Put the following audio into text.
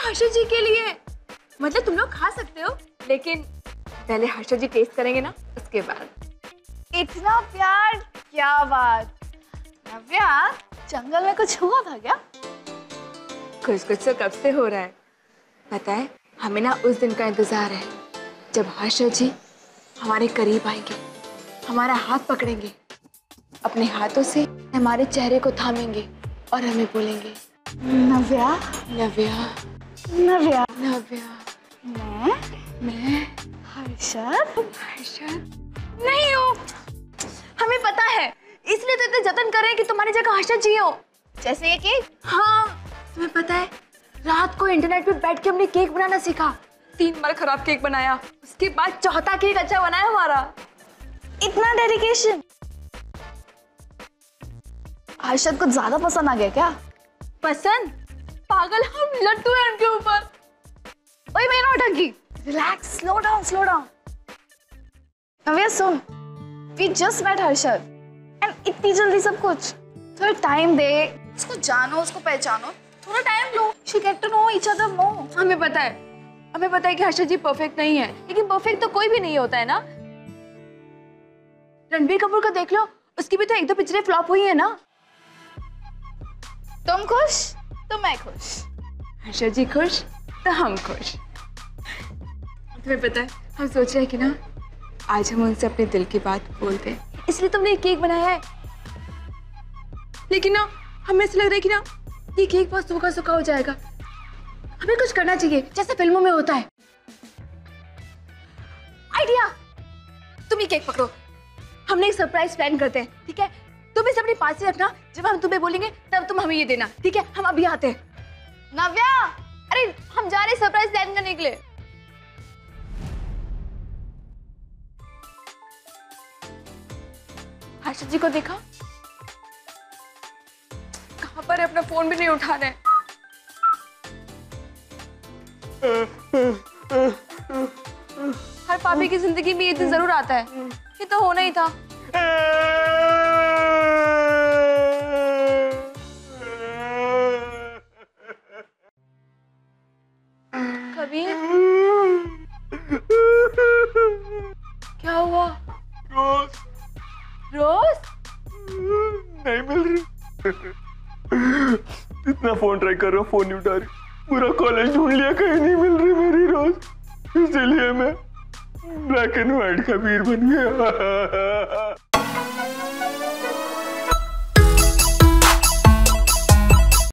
हर्षद जी के लिए। मतलब तुम लोग खा सकते हो, लेकिन पहले हर्षद जी टेस्ट करेंगे ना, उसके बाद। इतना प्यार, क्या बात। नव्या, जंगल में कुछ हुआ था क्या? कुछ कुछ तो कब से हो रहा है। पता है, हमें ना उस दिन का इंतजार है जब हर्षद जी हमारे करीब आएंगे, हमारा हाथ पकड़ेंगे, अपने हाथों से हमारे चेहरे को थामेंगे और हमें बोलेंगे, नव्या, नव्या, नव्या, नव्या। मैं हर्षद। हर्षद नहीं हो। हमें पता है, इसलिए तो इतने जतन कर रहे हैं कि तुम्हारी जगह हर्षद जी हो। जैसे ये केक? हाँ, तुम्हें पता है, रात को इंटरनेट पे बैठ के हमने केक बनाना सीखा। 3 बार खराब केक बनाया, उसके बाद चौथा केक अच्छा बनाया हमारा। इतना डेडिकेशन। हर्षद को ज्यादा पसंद आ गया क्या? पसंद? पागल, हम लट्टू हैं उनके ऊपर। ओए मैं नौटंकी, relax, slow down, slow down. Navya सुन, we just met Harshad and इतनी जल्दी सब कुछ। थोड़ा टाइम दे, उसको जानो, उसको पहचानो, थोड़ा टाइम लो। She get to know each other more. हमें पता है कि हर्षद जी परफेक्ट नहीं है, लेकिन परफेक्ट तो कोई भी नहीं होता है ना। रणबीर कपूर का देख लो, उसकी भी तो 1-2 पिक्चरें फ्लॉप हुई है ना। तुम खुश तो मैं खुश। हर्षद जी खुश तो हम खुश। तुम्हें पता है, हम सोच रहे हैं कि ना आज हम उनसे अपने दिल की बात बोलते हैं, इसलिए तुमने एक केक बनाया है। लेकिन ना हमें ऐसा लग रहा है कि ना ये केक बहुत सूखा सूखा हो जाएगा। हमें कुछ करना चाहिए, जैसे फिल्मों में होता है। आइडिया, तुम ये केक पकड़ो, हमने एक सरप्राइज प्लान करते हैं, ठीक है? तुम इसे अपने पास ही रखना, जब हम तुम्हें बोलेंगे तब तुम हमें ये देना, ठीक है? हम अभी आते हैं। नव्या, अरे हम जा रहे हैं सरप्राइज प्लान करने के लिए। हर्षद जी को देखा, कहाँ पर है? अपना फोन भी नहीं उठा रहे। हर पापी की जिंदगी में ये दिन जरूर आता है, ये तो होना ही था। कबीर, क्या हुआ? रोज रोज नहीं मिल रही। इतना फोन ट्राई कर रहा हूँ, फोन नहीं उठा रही। पूरा कॉलेज ढूंढ लिया, कहीं नहीं मिल रही मेरी रोज। इसलिए मैं ब्लैक एंड व्हाइट का वीर बन गया।